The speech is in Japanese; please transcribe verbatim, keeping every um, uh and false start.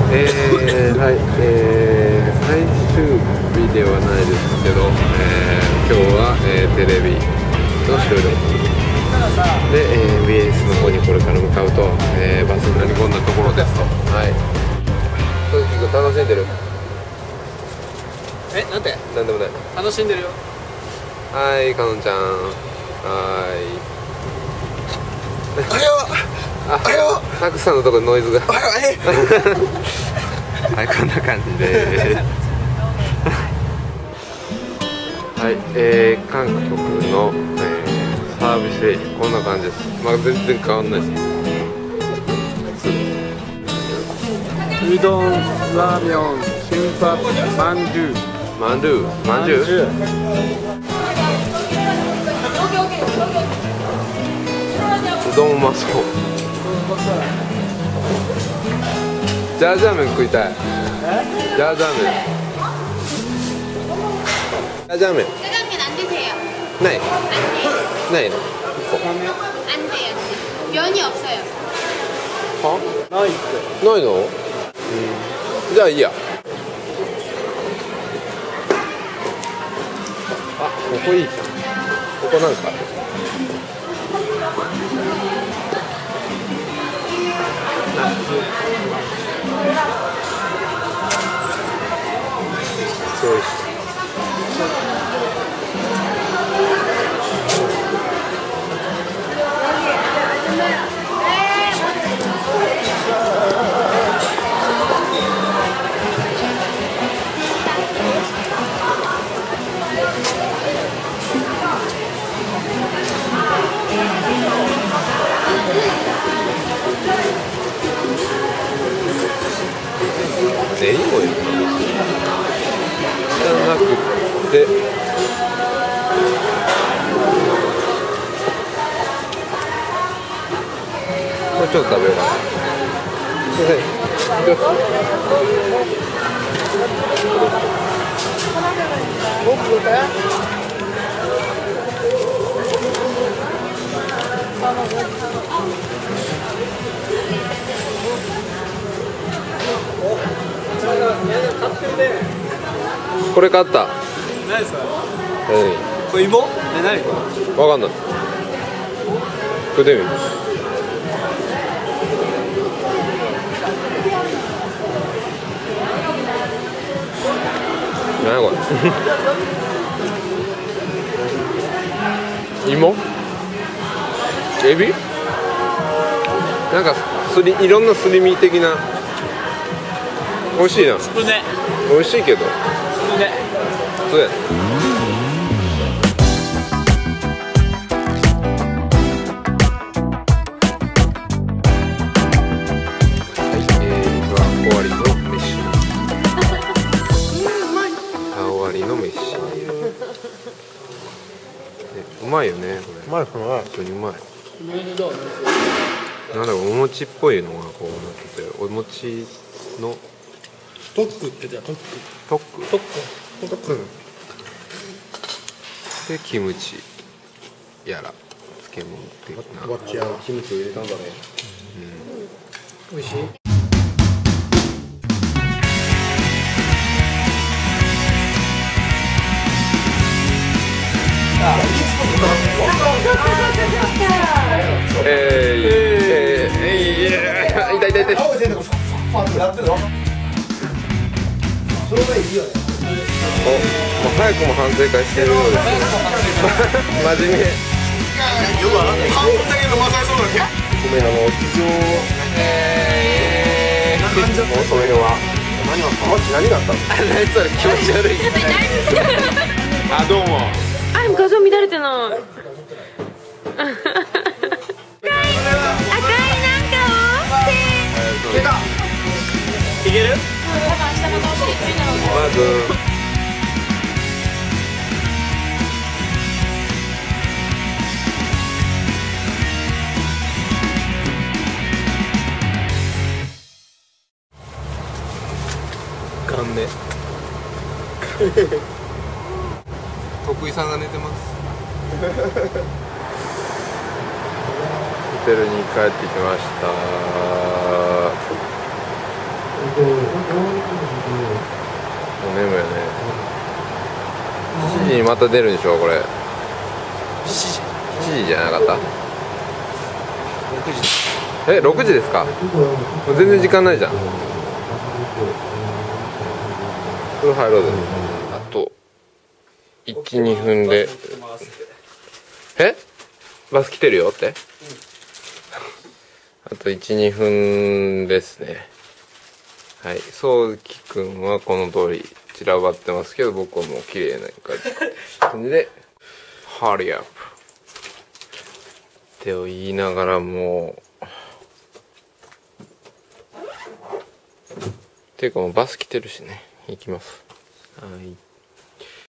えー、はい、えー、最終日ではないですけど、えー、今日は、えー、テレビの収録で、えー、ビーエス の方にこれから向かうと、えー、バスに乗り込んだところですと。はい。とにかく楽しんでる。 え、なんて？ なんでもない。 楽しんでるよ。 はい、かのんちゃん。はい。 あれは。 あ、あれは。たくさんのところノイズが。はい、こんな感じで。はい、えー、韓国の、えー、サービスエリアこんな感じです。まあ全然変わんないです。 うどん、ラーメン、キムパ、マンドゥ。 マンドゥ、マンドゥ。うどんうまそう。ジャージャー麺食いたい。ジャージャー麺。ジャージャー麺。ないないの 면이 없어요. 어? 나이 ないの? 음. じゃあいいや. 아, ここいいじゃん. ここなんかそうです。ネギもいるじゃなくてこれちょっと食べようかな。すいません。これ買った。 何ですか？ 何？ これ芋？え、何これ？ わかんない。食ってみる。何これ？芋？エビ？なんかすりいろんなすり身的な。美味しいな。 つくね。 美味しいけど。 つくね。 そうや。うまいよねこれ。うまいですね。本当にうまい。なんだろうお餅っぽいのがこうなってて、お餅のトックってじゃトック。 トック。 トック。トック。 でキムチやら漬物っていうな。 わっちやキムチを入れたんだね。うん。美味しい。 えー、えー、えー、痛い痛い痛い。お、もう早くも反省会してるようです。真面目。ごめん、あの地上。ええー。もうその辺は。何があった？何があったの？何それ気持ち悪い。あ、どうも。 あ、画像乱れてない。赤いなんかを。 出た。いける？ まず。かんね。徳井さんが寝てます。ホテルに帰ってきました。 う眠いよね。しちじにまた出るんでしょこれ。しちじじゃなかった？ ろくじ。 え、ろくじですか？もう全然時間ないじゃん。風呂入ろうぜ。あといち、にふんで。え？バス来てるよって？あといち、にふんですね。はい、そうきくんはこの通り散らばってますけど、僕はもう綺麗な感じでハリアップってを言いながらもていうかもうバス来てるしね、行きます。はい。